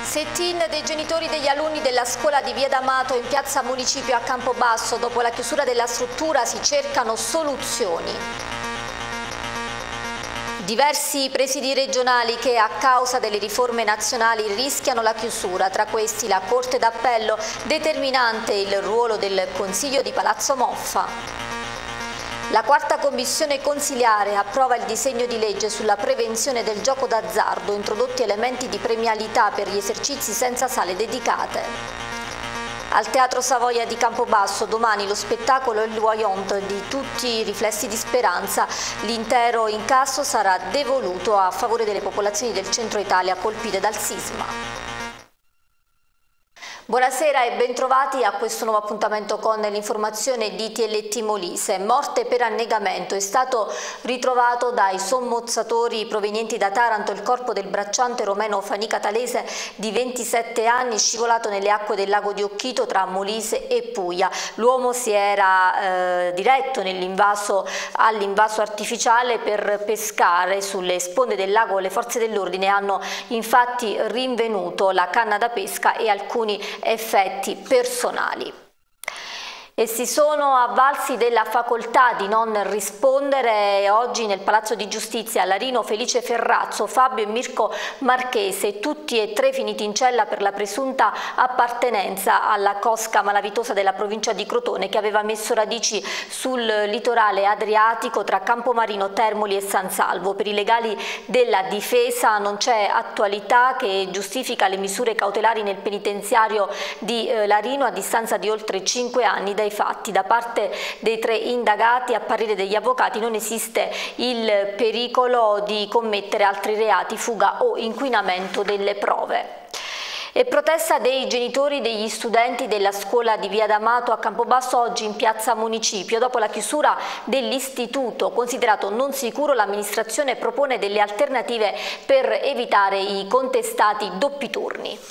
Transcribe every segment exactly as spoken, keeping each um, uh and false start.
Sit-in dei genitori degli alunni della scuola di Via D'Amato in piazza Municipio a Campobasso. Dopo la chiusura della struttura si cercano soluzioni. Diversi presidi regionali che a causa delle riforme nazionali rischiano la chiusura, tra questi la Corte d'Appello, determinante il ruolo del Consiglio di Palazzo Moffa. La quarta commissione consiliare approva il disegno di legge sulla prevenzione del gioco d'azzardo, introdotti elementi di premialità per gli esercizi senza sale dedicate. Al Teatro Savoia di Campobasso domani lo spettacolo Il Voyant di Tutti i riflessi di speranza. L'intero incasso sarà devoluto a favore delle popolazioni del centro Italia colpite dal sisma. Buonasera e bentrovati a questo nuovo appuntamento con l'informazione di T L T Molise. Morte per annegamento. È stato ritrovato dai sommozzatori provenienti da Taranto il corpo del bracciante romeno Fani-Catalese di ventisette anni, scivolato nelle acque del lago di Occhito tra Molise e Puglia. L'uomo si era eh, diretto nell'invaso all'invaso artificiale per pescare sulle sponde del lago. Le forze dell'ordine hanno infatti rinvenuto la canna da pesca e alcuni effetti personali. E si sono avvalsi della facoltà di non rispondere oggi nel Palazzo di Giustizia a Larino Felice Ferrazzo, Fabio e Mirko Marchese, tutti e tre finiti in cella per la presunta appartenenza alla cosca malavitosa della provincia di Crotone che aveva messo radici sul litorale adriatico tra Campomarino, Termoli e San Salvo. Per i legali della difesa non c'è attualità che giustifica le misure cautelari nel penitenziario di Larino a distanza di oltre cinque anni dai fatti. Da parte dei tre indagati, a parere degli avvocati, non esiste il pericolo di commettere altri reati, fuga o inquinamento delle prove. E protesta dei genitori degli studenti della scuola di Via D'Amato a Campobasso oggi in piazza Municipio. Dopo la chiusura dell'istituto considerato non sicuro, l'amministrazione propone delle alternative per evitare i contestati doppi turni.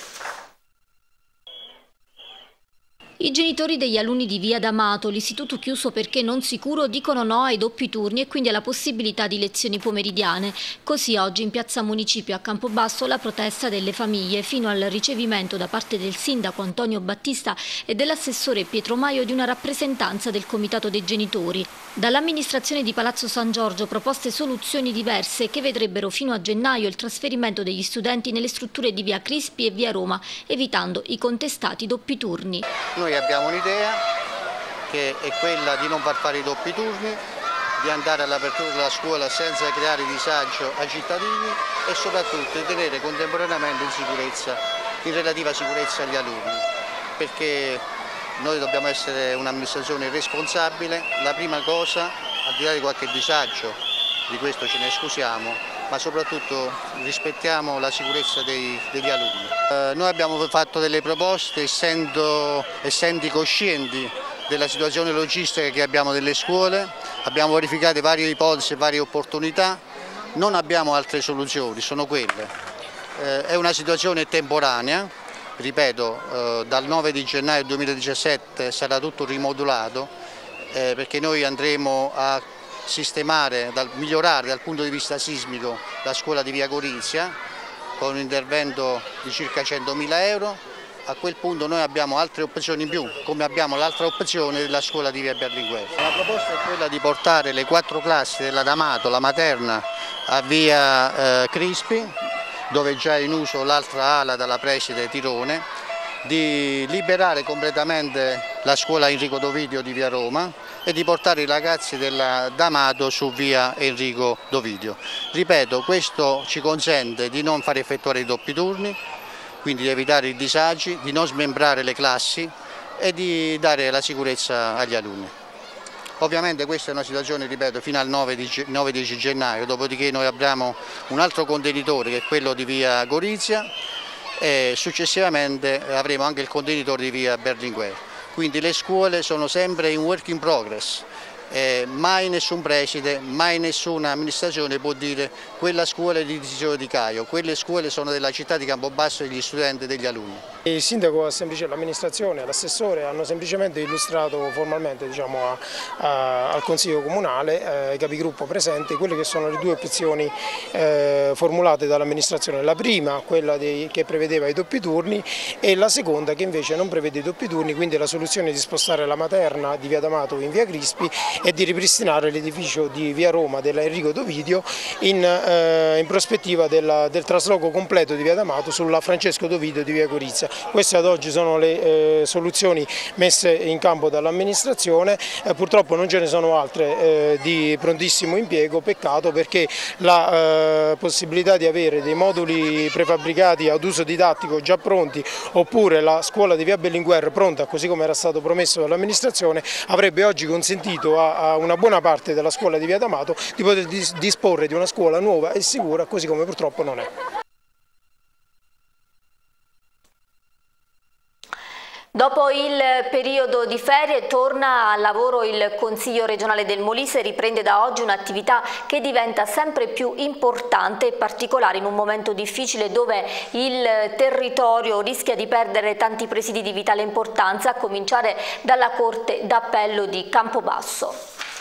I genitori degli alunni di Via D'Amato, l'istituto chiuso perché non sicuro, dicono no ai doppi turni e quindi alla possibilità di lezioni pomeridiane. Così oggi in piazza Municipio a Campobasso la protesta delle famiglie fino al ricevimento da parte del sindaco Antonio Battista e dell'assessore Pietro Maio di una rappresentanza del comitato dei genitori. Dall'amministrazione di Palazzo San Giorgio proposte soluzioni diverse che vedrebbero fino a gennaio il trasferimento degli studenti nelle strutture di Via Crispi e Via Roma, evitando i contestati doppi turni. Noi abbiamo un'idea che è quella di non far fare i doppi turni, di andare all'apertura della scuola senza creare disagio ai cittadini e soprattutto di tenere contemporaneamente in sicurezza, in relativa sicurezza gli alunni, perché noi dobbiamo essere un'amministrazione responsabile. La prima cosa, al di là di qualche disagio, di questo ce ne scusiamo, ma soprattutto rispettiamo la sicurezza dei, degli alunni. Eh, noi abbiamo fatto delle proposte essendo, essendo coscienti della situazione logistica che abbiamo delle scuole, abbiamo verificato varie ipotesi e varie opportunità, non abbiamo altre soluzioni, sono quelle. Eh, è una situazione temporanea, ripeto, eh, dal nove di gennaio duemiladiciassette sarà tutto rimodulato eh, perché noi andremo a sistemare, dal, migliorare dal punto di vista sismico la scuola di Via Gorizia con un intervento di circa centomila euro. A quel punto noi abbiamo altre opzioni in più, come abbiamo l'altra opzione della scuola di Via Berlinguer. La proposta è quella di portare le quattro classi della D'Amato, la materna, a Via eh, Crispi, dove già è in uso l'altra ala dalla preside Tirone, di liberare completamente la scuola Enrico Dovidio di Via Roma e di portare i ragazzi della D'Amato su Via Enrico Dovidio. Ripeto, questo ci consente di non far effettuare i doppi turni, quindi di evitare i disagi, di non smembrare le classi e di dare la sicurezza agli alunni. Ovviamente questa è una situazione, ripeto, fino al nove dieci gennaio, dopodiché noi abbiamo un altro contenitore che è quello di Via Gorizia e successivamente avremo anche il contenitore di Via Berlinguer. Quindi le scuole sono sempre in work in progress, eh, mai nessun preside, mai nessuna amministrazione può dire quella scuola è di decisione di Caio, quelle scuole sono della città di Campobasso e degli studenti e degli alunni. Il sindaco, l'amministrazione e l'assessore hanno semplicemente illustrato formalmente, diciamo, a, a, al Consiglio Comunale, eh, ai capigruppo presenti, quelle che sono le due opzioni eh, formulate dall'amministrazione. La prima, quella dei, che prevedeva i doppi turni, e la seconda che invece non prevede i doppi turni, quindi la soluzione di spostare la materna di via D'Amato in via Crispi e di ripristinare l'edificio di via Roma della Enrico Dovidio in, eh, in prospettiva della, del trasloco completo di via D'Amato sulla Francesco Dovidio di via Corizia. Queste ad oggi sono le eh, soluzioni messe in campo dall'amministrazione, eh, purtroppo non ce ne sono altre eh, di prontissimo impiego, peccato, perché la eh, possibilità di avere dei moduli prefabbricati ad uso didattico già pronti, oppure la scuola di via Berlinguer pronta, così come era stato promesso dall'amministrazione, avrebbe oggi consentito a, a una buona parte della scuola di via D'Amato di poter dis disporre di una scuola nuova e sicura, così come purtroppo non è. Dopo il periodo di ferie torna al lavoro il Consiglio regionale del Molise e riprende da oggi un'attività che diventa sempre più importante e particolare in un momento difficile dove il territorio rischia di perdere tanti presidi di vitale importanza, a cominciare dalla Corte d'Appello di Campobasso.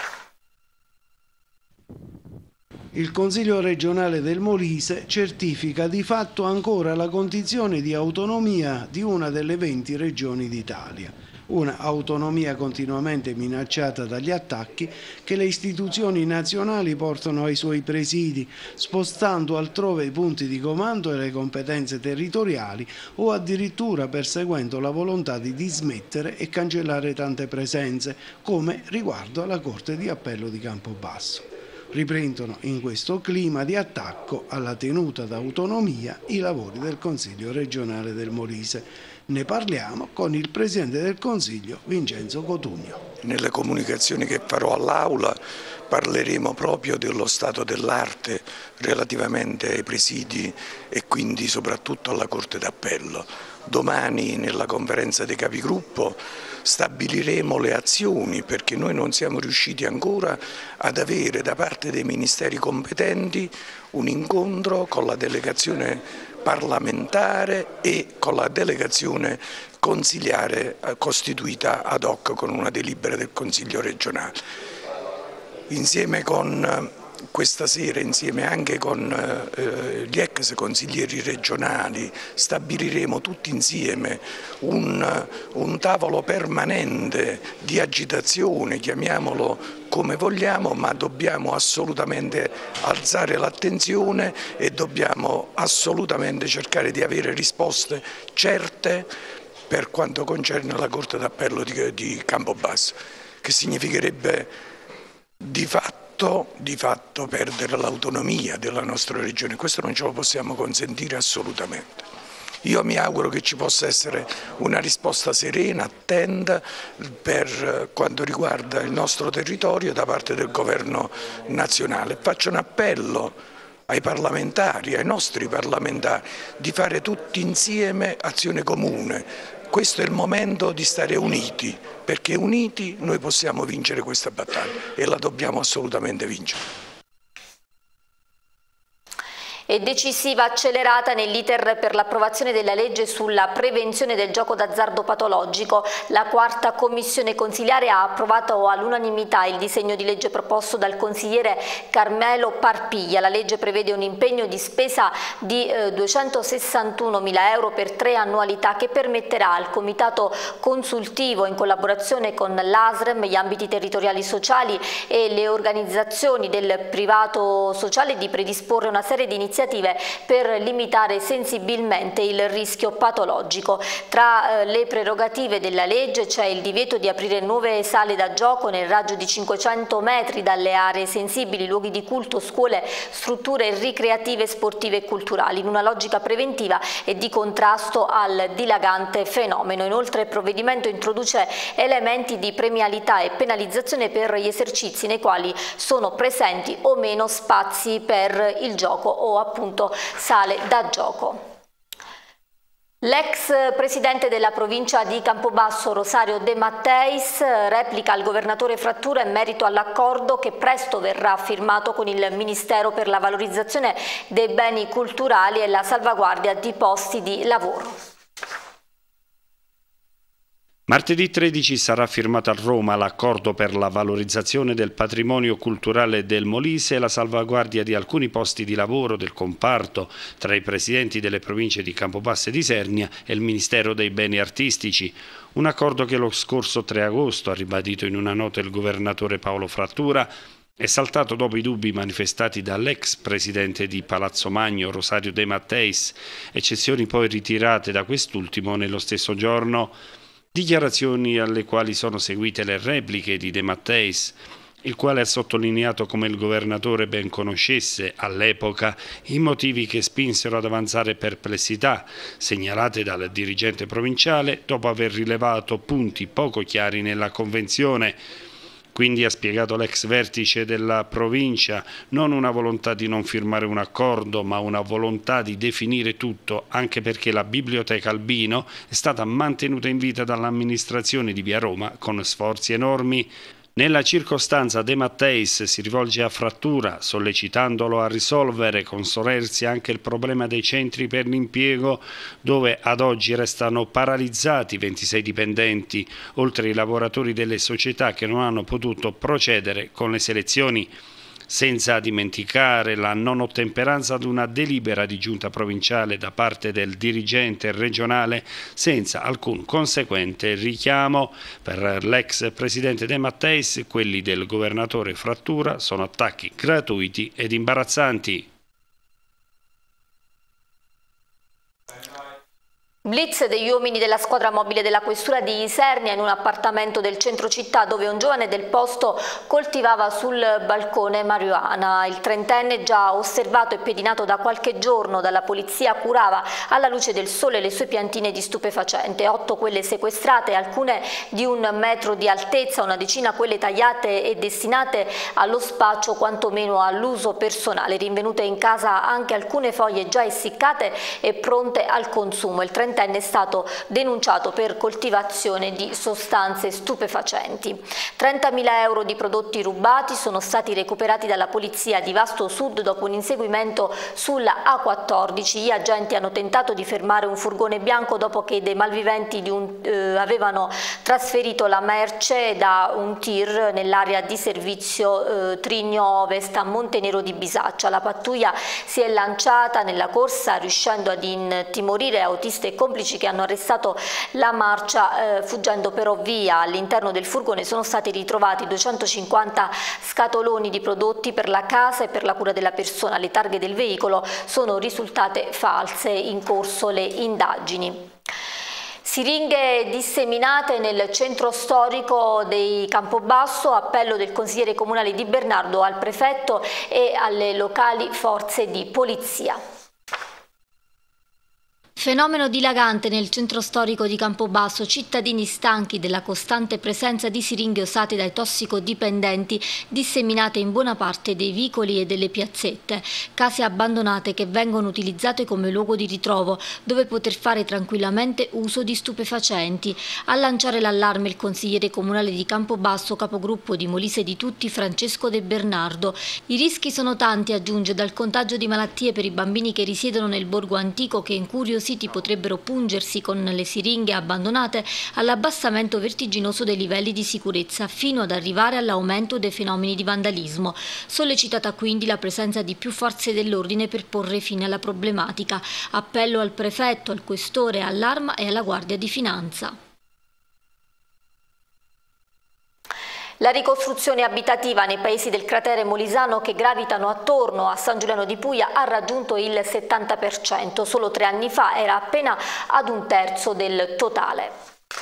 Il Consiglio regionale del Molise certifica di fatto ancora la condizione di autonomia di una delle venti regioni d'Italia, una autonomia continuamente minacciata dagli attacchi che le istituzioni nazionali portano ai suoi presidi, spostando altrove i punti di comando e le competenze territoriali o addirittura perseguendo la volontà di dismettere e cancellare tante presenze, come riguardo alla Corte di Appello di Campobasso. Riprendono in questo clima di attacco alla tenuta d'autonomia i lavori del Consiglio regionale del Molise. Ne parliamo con il Presidente del Consiglio, Vincenzo Cotugno. Nelle comunicazioni che farò all'Aula parleremo proprio dello stato dell'arte relativamente ai presidi e quindi soprattutto alla Corte d'Appello. Domani nella conferenza dei capigruppo stabiliremo le azioni, perché noi non siamo riusciti ancora ad avere da parte dei ministeri competenti un incontro con la delegazione parlamentare e con la delegazione consiliare costituita ad hoc con una delibera del Consiglio regionale. Insieme con questa sera, insieme anche con eh, gli ex consiglieri regionali, stabiliremo tutti insieme un, un tavolo permanente di agitazione, chiamiamolo come vogliamo, ma dobbiamo assolutamente alzare l'attenzione e dobbiamo assolutamente cercare di avere risposte certe per quanto concerne la Corte d'Appello di, di Campobasso, che significherebbe di fatto di fatto perdere l'autonomia della nostra regione. Questo non ce lo possiamo consentire assolutamente. Io mi auguro che ci possa essere una risposta serena, attenta per quanto riguarda il nostro territorio da parte del governo nazionale. Faccio un appello ai parlamentari, ai nostri parlamentari, di fare tutti insieme azione comune. Questo è il momento di stare uniti, perché uniti noi possiamo vincere questa battaglia e la dobbiamo assolutamente vincere. E decisiva accelerata nell'iter per l'approvazione della legge sulla prevenzione del gioco d'azzardo patologico. La quarta commissione consiliare ha approvato all'unanimità il disegno di legge proposto dal consigliere Carmelo Parpiglia. La legge prevede un impegno di spesa di eh, duecentosessantunomila euro per tre annualità, che permetterà al Comitato Consultivo, in collaborazione con l'A S R E M, gli ambiti territoriali sociali e le organizzazioni del privato sociale, di predisporre una serie di iniziative per limitare sensibilmente il rischio patologico. Tra eh, le prerogative della legge c'è il divieto di aprire nuove sale da gioco nel raggio di cinquecento metri dalle aree sensibili, luoghi di culto, scuole, strutture ricreative, sportive e culturali, in una logica preventiva e di contrasto al dilagante fenomeno. Inoltre il provvedimento introduce elementi di premialità e penalizzazione per gli esercizi nei quali sono presenti o meno spazi per il gioco o appunto sale da gioco. L'ex presidente della provincia di Campobasso, Rosario De Matteis, replica al governatore Frattura in merito all'accordo che presto verrà firmato con il Ministero per la valorizzazione dei beni culturali e la salvaguardia di posti di lavoro. Martedì tredici sarà firmato a Roma l'accordo per la valorizzazione del patrimonio culturale del Molise e la salvaguardia di alcuni posti di lavoro del comparto tra i presidenti delle province di Campobasso e di Isernia e il Ministero dei Beni Artistici. Un accordo che lo scorso tre agosto ha ribadito in una nota il governatore Paolo Frattura è saltato dopo i dubbi manifestati dall'ex presidente di Palazzo Magno Rosario De Matteis, eccezioni poi ritirate da quest'ultimo nello stesso giorno. Dichiarazioni alle quali sono seguite le repliche di De Matteis, il quale ha sottolineato come il governatore ben conoscesse all'epoca i motivi che spinsero ad avanzare perplessità segnalate dal dirigente provinciale dopo aver rilevato punti poco chiari nella convenzione. Quindi, ha spiegato l'ex vertice della provincia, non una volontà di non firmare un accordo, ma una volontà di definire tutto, anche perché la Biblioteca Albino è stata mantenuta in vita dall'amministrazione di Via Roma con sforzi enormi. Nella circostanza De Matteis si rivolge a Frattura, sollecitandolo a risolvere con solerzia anche il problema dei centri per l'impiego, dove ad oggi restano paralizzati ventisei dipendenti, oltre ai lavoratori delle società che non hanno potuto procedere con le selezioni. Senza dimenticare la non ottemperanza ad una delibera di giunta provinciale da parte del dirigente regionale senza alcun conseguente richiamo. Per l'ex presidente De Matteis, quelli del governatore Frattura sono attacchi gratuiti ed imbarazzanti. Blitz degli uomini della squadra mobile della questura di Isernia in un appartamento del centro città dove un giovane del posto coltivava sul balcone marijuana. Il trentenne, già osservato e pedinato da qualche giorno dalla polizia, curava alla luce del sole le sue piantine di stupefacente, otto quelle sequestrate, alcune di un metro di altezza, una decina quelle tagliate e destinate allo spaccio, quantomeno all'uso personale. Rinvenute in casa anche alcune foglie già essiccate e pronte al consumo. Il trentenne è stato denunciato per coltivazione di sostanze stupefacenti. trentamila euro di prodotti rubati sono stati recuperati dalla polizia di Vasto Sud dopo un inseguimento sulla A quattordici. Gli agenti hanno tentato di fermare un furgone bianco dopo che dei malviventi di un, eh, avevano trasferito la merce da un tir nell'area di servizio eh, Trigno Ovest a Montenero di Bisaccia. La pattuglia si è lanciata nella corsa riuscendo ad intimorire autisti e complici che hanno arrestato la marcia eh, fuggendo però via. All'interno del furgone sono stati ritrovati duecentocinquanta scatoloni di prodotti per la casa e per la cura della persona. Le targhe del veicolo sono risultate false, in corso le indagini. Siringhe disseminate nel centro storico di Campobasso, appello del consigliere comunale di Bernardo al prefetto e alle locali forze di polizia. Fenomeno dilagante nel centro storico di Campobasso, cittadini stanchi della costante presenza di siringhe usate dai tossicodipendenti disseminate in buona parte dei vicoli e delle piazzette, case abbandonate che vengono utilizzate come luogo di ritrovo dove poter fare tranquillamente uso di stupefacenti. A lanciare l'allarme il consigliere comunale di Campobasso, capogruppo di Molise di Tutti, Francesco De Bernardo. I rischi sono tanti, aggiunge, dal contagio di malattie per i bambini che risiedono nel borgo antico, che incuriositi potrebbero pungersi con le siringhe abbandonate, all'abbassamento vertiginoso dei livelli di sicurezza fino ad arrivare all'aumento dei fenomeni di vandalismo. Sollecitata quindi la presenza di più forze dell'ordine per porre fine alla problematica. Appello al prefetto, al questore, all'Arma e alla Guardia di Finanza. La ricostruzione abitativa nei paesi del cratere molisano che gravitano attorno a San Giuliano di Puglia ha raggiunto il settanta per cento, solo tre anni fa era appena ad un terzo del totale.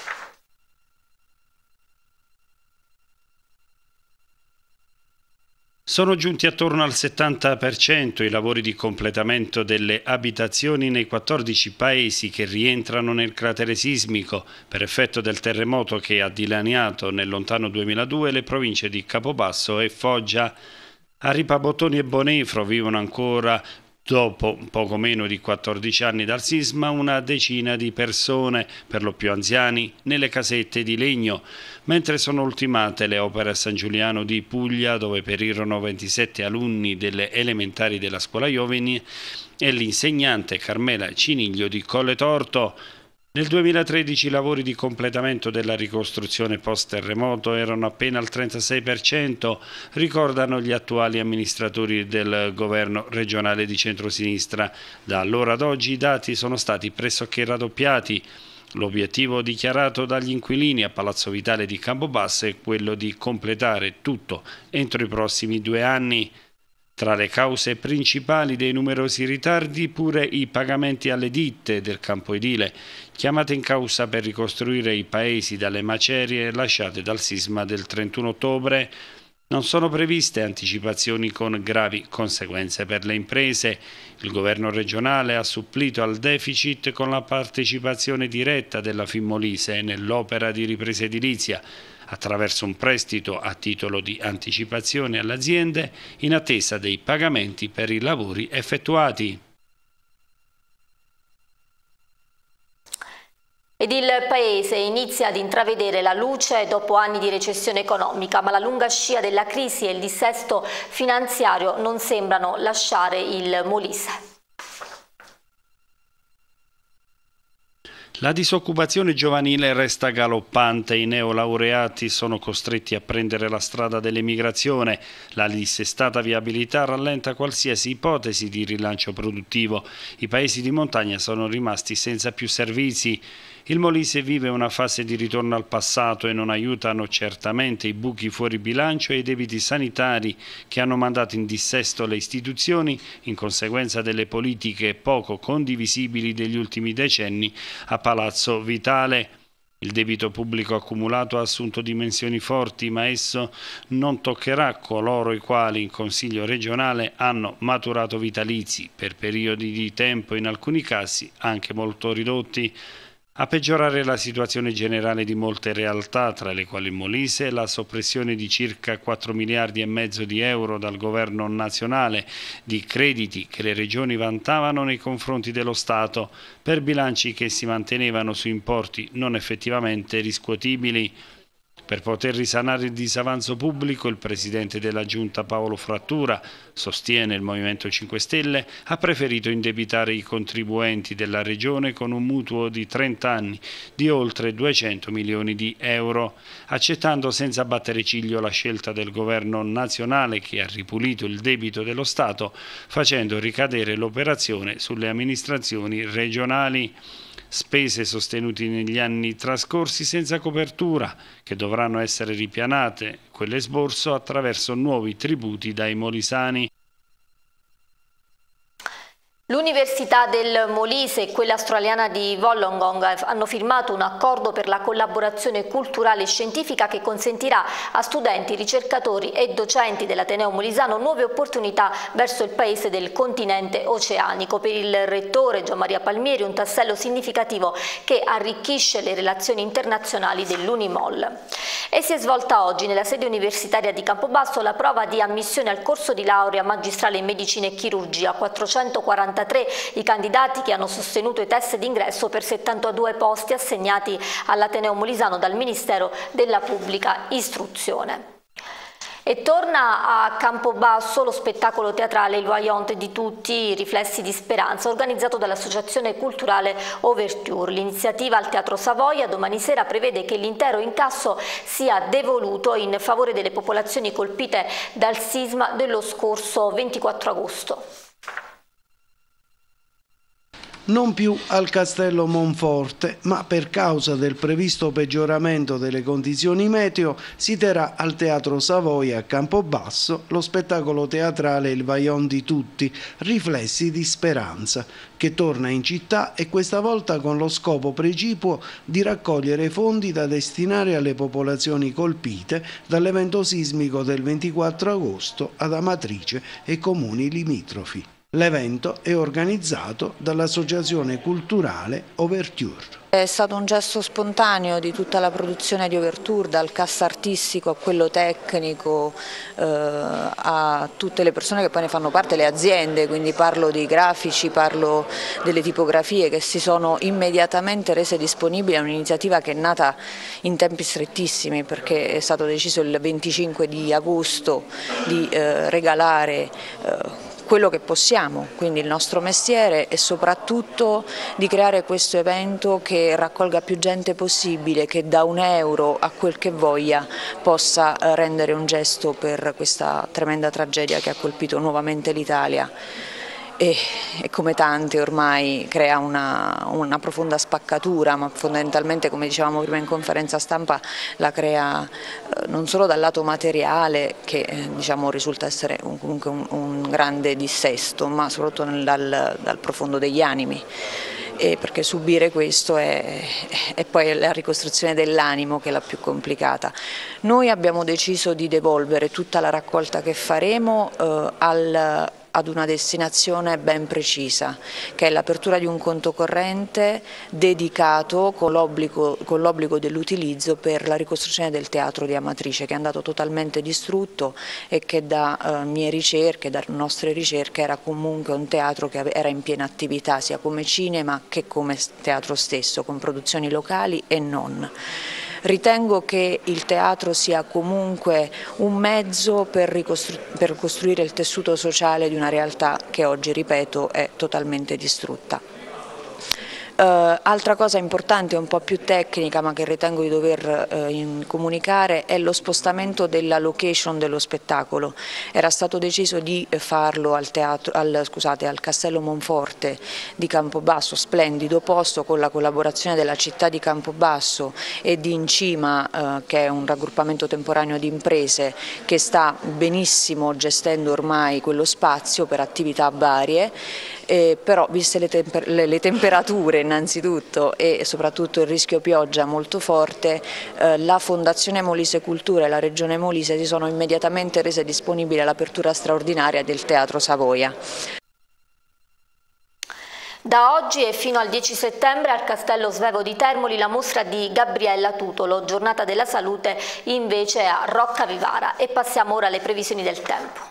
Sono giunti attorno al settanta per cento i lavori di completamento delle abitazioni nei quattordici paesi che rientrano nel cratere sismico per effetto del terremoto che ha dilaniato nel lontano duemiladue le province di Capobasso e Foggia. A Ripabottoni e Bonefro vivono ancora, dopo poco meno di quattordici anni dal sisma, una decina di persone, per lo più anziani, nelle casette di legno, mentre sono ultimate le opere a San Giuliano di Puglia, dove perirono ventisette alunni delle elementari della scuola Ioveni e l'insegnante Carmela Ciniglio di Colle Torto. Nel duemilatredici i lavori di completamento della ricostruzione post-terremoto erano appena al trentasei per cento, ricordano gli attuali amministratori del governo regionale di centrosinistra. Da allora ad oggi i dati sono stati pressoché raddoppiati. L'obiettivo dichiarato dagli inquilini a Palazzo Vitale di Campobasso è quello di completare tutto entro i prossimi due anni. Tra le cause principali dei numerosi ritardi pure i pagamenti alle ditte del campo edile, chiamate in causa per ricostruire i paesi dalle macerie lasciate dal sisma del trentuno ottobre. Non sono previste anticipazioni con gravi conseguenze per le imprese. Il governo regionale ha supplito al deficit con la partecipazione diretta della Fimmolise nell'opera di ripresa edilizia, attraverso un prestito a titolo di anticipazione alle aziende in attesa dei pagamenti per i lavori effettuati. Ed il Paese inizia ad intravedere la luce dopo anni di recessione economica, ma la lunga scia della crisi e il dissesto finanziario non sembrano lasciare il Molise. La disoccupazione giovanile resta galoppante, i neolaureati sono costretti a prendere la strada dell'emigrazione, la dissestata viabilità rallenta qualsiasi ipotesi di rilancio produttivo, i paesi di montagna sono rimasti senza più servizi. Il Molise vive una fase di ritorno al passato e non aiutano certamente i buchi fuori bilancio e i debiti sanitari che hanno mandato in dissesto le istituzioni in conseguenza delle politiche poco condivisibili degli ultimi decenni a Palazzo Vitale. Il debito pubblico accumulato ha assunto dimensioni forti, ma esso non toccherà coloro i quali in Consiglio regionale hanno maturato vitalizi per periodi di tempo in alcuni casi anche molto ridotti. A peggiorare la situazione generale di molte realtà, tra le quali il Molise, la soppressione di circa quattro miliardi e mezzo di euro dal governo nazionale di crediti che le regioni vantavano nei confronti dello Stato per bilanci che si mantenevano su importi non effettivamente riscuotibili. Per poter risanare il disavanzo pubblico, il presidente della Giunta Paolo Frattura, sostiene il Movimento cinque Stelle, ha preferito indebitare i contribuenti della Regione con un mutuo di trenta anni di oltre duecento milioni di euro, accettando senza battere ciglio la scelta del governo nazionale che ha ripulito il debito dello Stato, facendo ricadere l'operazione sulle amministrazioni regionali. Spese sostenute negli anni trascorsi senza copertura, che dovranno essere ripianate, quelle sborso attraverso nuovi tributi dai molisani. L'Università del Molise e quella australiana di Wollongong hanno firmato un accordo per la collaborazione culturale e scientifica che consentirà a studenti, ricercatori e docenti dell'Ateneo Molisano nuove opportunità verso il paese del continente oceanico. Per il rettore Gian Maria Palmieri un tassello significativo che arricchisce le relazioni internazionali dell'Unimol. E si è svolta oggi nella sede universitaria di Campobasso la prova di ammissione al corso di laurea magistrale in medicina e chirurgia. quattrocentoquarantatré i candidati che hanno sostenuto i test d'ingresso per settantadue posti assegnati all'Ateneo Molisano dal Ministero della Pubblica Istruzione. E torna a Campobasso lo spettacolo teatrale Il Voyant di tutti i riflessi di speranza, organizzato dall'Associazione Culturale Overture. L'iniziativa al Teatro Savoia domani sera prevede che l'intero incasso sia devoluto in favore delle popolazioni colpite dal sisma dello scorso ventiquattro agosto. Non più al Castello Monforte, ma per causa del previsto peggioramento delle condizioni meteo si terrà al Teatro Savoia a Campobasso lo spettacolo teatrale Il Voyant di tutti, riflessi di speranza, che torna in città e questa volta con lo scopo precipuo di raccogliere fondi da destinare alle popolazioni colpite dall'evento sismico del ventiquattro agosto ad Amatrice e comuni limitrofi. L'evento è organizzato dall'Associazione Culturale Overture. È stato un gesto spontaneo di tutta la produzione di Overture, dal cast artistico a quello tecnico, eh, a tutte le persone che poi ne fanno parte, le aziende, quindi parlo di grafici, parlo delle tipografie che si sono immediatamente rese disponibili. È un'iniziativa che è nata in tempi strettissimi perché è stato deciso il venticinque di agosto di eh, regalare eh, quello che possiamo, quindi il nostro mestiere, e soprattutto di creare questo evento che raccolga più gente possibile, che da un euro a quel che voglia possa rendere un gesto per questa tremenda tragedia che ha colpito nuovamente l'Italia. E, e come tante ormai crea una, una profonda spaccatura, ma fondamentalmente, come dicevamo prima in conferenza stampa, la crea eh, non solo dal lato materiale, che eh, diciamo, risulta essere un, comunque un, un grande dissesto, ma soprattutto nel, dal, dal profondo degli animi. E perché subire questo è, è poi la ricostruzione dell'animo che è la più complicata. Noi abbiamo deciso di devolvere tutta la raccolta che faremo eh, al ad una destinazione ben precisa, che è l'apertura di un conto corrente dedicato con l'obbligo con l'obbligo dell'utilizzo per la ricostruzione del teatro di Amatrice, che è andato totalmente distrutto e che da eh, mie ricerche, da nostre ricerche, era comunque un teatro che era in piena attività sia come cinema che come teatro stesso, con produzioni locali e non. Ritengo che il teatro sia comunque un mezzo per, ricostru- per costruire il tessuto sociale di una realtà che oggi, ripeto, è totalmente distrutta. Uh, altra cosa importante, un po' più tecnica, ma che ritengo di dover uh, in, comunicare, è lo spostamento della location dello spettacolo. Era stato deciso di farlo al, teatro, al, scusate, al Castello Monforte di Campobasso, splendido posto, con la collaborazione della città di Campobasso e di Incima, uh, che è un raggruppamento temporaneo di imprese che sta benissimo gestendo ormai quello spazio per attività varie. Eh, però viste le, temper le, le temperature innanzitutto e soprattutto il rischio pioggia molto forte, eh, la Fondazione Molise Cultura e la Regione Molise si sono immediatamente rese disponibili all'apertura straordinaria del Teatro Savoia. Da oggi e fino al dieci settembre al Castello Svevo di Termoli la mostra di Gabriella Tutolo, Giornata della Salute, invece a Roccavivara. E passiamo ora alle previsioni del tempo.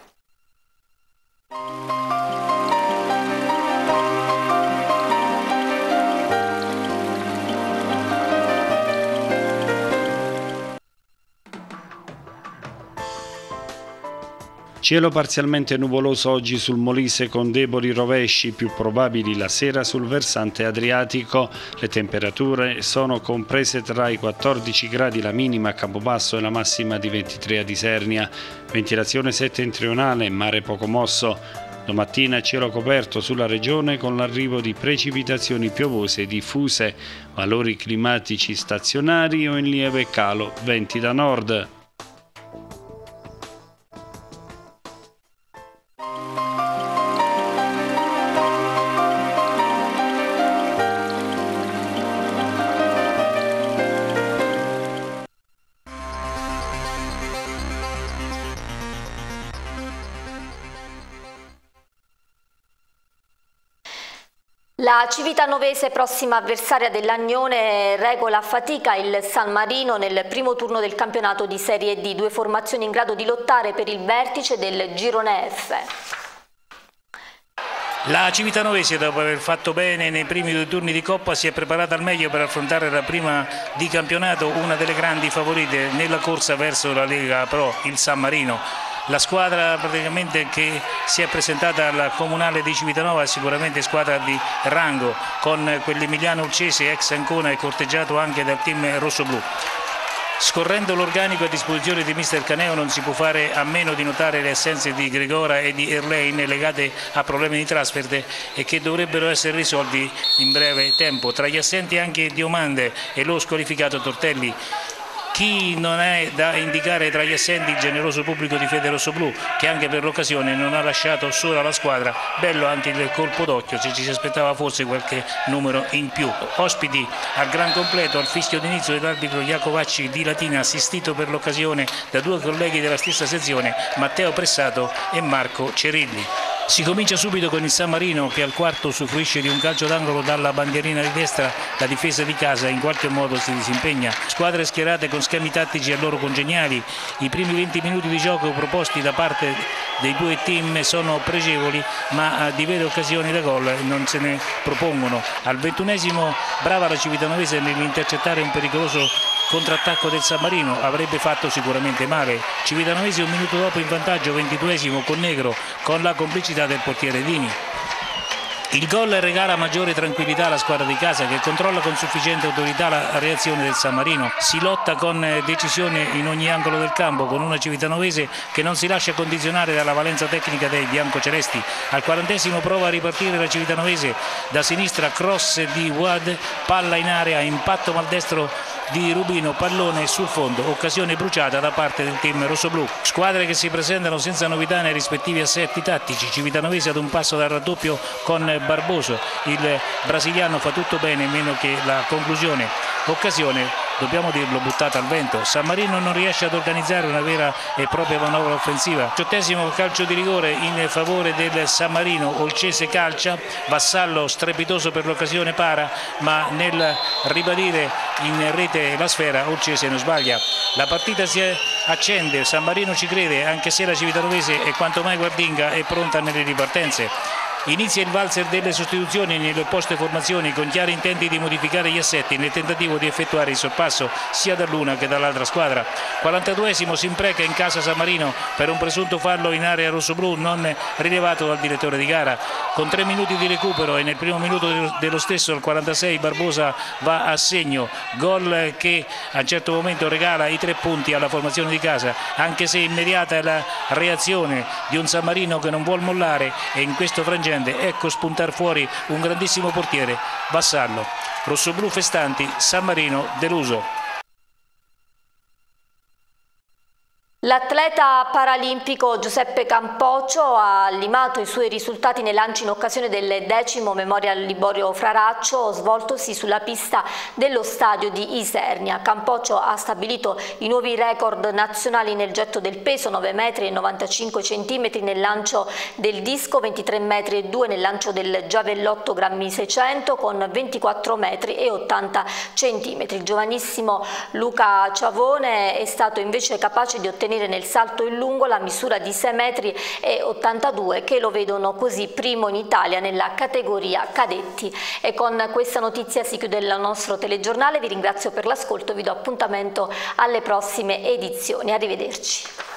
Cielo parzialmente nuvoloso oggi sul Molise con deboli rovesci, più probabili la sera sul versante adriatico. Le temperature sono comprese tra i quattordici gradi la minima a Campobasso e la massima di ventitré a Isernia. Ventilazione settentrionale, mare poco mosso. Domattina cielo coperto sulla regione con l'arrivo di precipitazioni piovose diffuse, valori climatici stazionari o in lieve calo, venti da nord. La Civitanovese, prossima avversaria dell'Agnone, regola a fatica il San Marino nel primo turno del campionato di Serie D, due formazioni in grado di lottare per il vertice del girone F. La Civitanovese, dopo aver fatto bene nei primi due turni di Coppa, si è preparata al meglio per affrontare la prima di campionato, una delle grandi favorite nella corsa verso la Lega Pro, il San Marino. La squadra praticamente che si è presentata al Comunale di Civitanova è sicuramente squadra di rango, con quell'Emiliano Uccese, ex Ancona, e corteggiato anche dal team rossoblu. Scorrendo l'organico a disposizione di mister Caneo non si può fare a meno di notare le assenze di Gregora e di Erlein legate a problemi di trasferte e che dovrebbero essere risolti in breve tempo. Tra gli assenti anche Diomande e lo squalificato Tortelli. Chi non è da indicare tra gli assenti il generoso pubblico di Fede Rossoblu, che anche per l'occasione non ha lasciato sola la squadra. Bello anche il colpo d'occhio, se ci si aspettava forse qualche numero in più. Ospiti al gran completo al fischio d'inizio dell'arbitro Iacovacci di Latina, assistito per l'occasione da due colleghi della stessa sezione, Matteo Pressato e Marco Cerilli. Si comincia subito con il San Marino che al quarto usufruisce di un calcio d'angolo dalla bandierina di destra. La difesa di casa in qualche modo si disimpegna. Squadre schierate con schemi tattici a loro congeniali. I primi venti minuti di gioco proposti da parte dei due team sono pregevoli, ma di vere occasioni da gol non se ne propongono. Al ventunesimo brava la Civitanovese nell'intercettare un pericoloso contrattacco del San Marino avrebbe fatto sicuramente male. Civitanovese un minuto dopo in vantaggio, ventiduesimo con Negro, con la complicità del portiere Dini. Il gol regala maggiore tranquillità alla squadra di casa, che controlla con sufficiente autorità la reazione del San Marino. Si lotta con decisione in ogni angolo del campo, con una Civitanovese che non si lascia condizionare dalla valenza tecnica dei biancocelesti. Al quarantesimo prova a ripartire la Civitanovese da sinistra, cross di Wad, palla in area, impatto maldestro di Rubino, pallone sul fondo, occasione bruciata da parte del team rossoblù. Squadre che si presentano senza novità nei rispettivi assetti tattici. Civitanovese ad un passo dal raddoppio con Barboso, il brasiliano fa tutto bene meno che la conclusione. Occasione, dobbiamo dirlo, buttata al vento. San Marino non riesce ad organizzare una vera e propria manovra offensiva. Diciottesimo calcio di rigore in favore del San Marino. Olcese calcia, Vassallo strepitoso per l'occasione para, ma nel ribadire in rete la sfera Olcese non sbaglia. La partita si accende, San Marino ci crede, anche se la Civitanovese è quanto mai guardinga e pronta nelle ripartenze. Inizia il valzer delle sostituzioni nelle opposte formazioni, con chiari intenti di modificare gli assetti nel tentativo di effettuare il sorpasso sia dall'una che dall'altra squadra. quarantaduesimo si impreca in casa San Marino per un presunto fallo in area rossoblù non rilevato dal direttore di gara. Con tre minuti di recupero e nel primo minuto dello stesso, al quarantasei, Barbosa va a segno, gol che a un certo momento regala i tre punti alla formazione di casa, anche se immediata è la reazione di un San Marino che non vuol mollare, e in questo frangente ecco spuntar fuori un grandissimo portiere, Vassallo. Rossoblù festanti, San Marino deluso. L'atleta paralimpico Giuseppe Campoccio ha limato i suoi risultati nei lanci in occasione del decimo Memorial Liborio Fraraccio svoltosi sulla pista dello stadio di Isernia. Campoccio ha stabilito i nuovi record nazionali nel getto del peso, nove metri e novantacinque centimetri nel lancio del disco, ventitré metri e due nel lancio del giavellotto grammi seicento con ventiquattro metri e ottanta centimetri. Il giovanissimo Luca Ciavone è stato invece capace di ottenere nel salto in lungo la misura di sei metri e ottantadue, che lo vedono così primo in Italia nella categoria cadetti. E con questa notizia si chiude il nostro telegiornale. Vi ringrazio per l'ascolto, vi do appuntamento alle prossime edizioni. Arrivederci.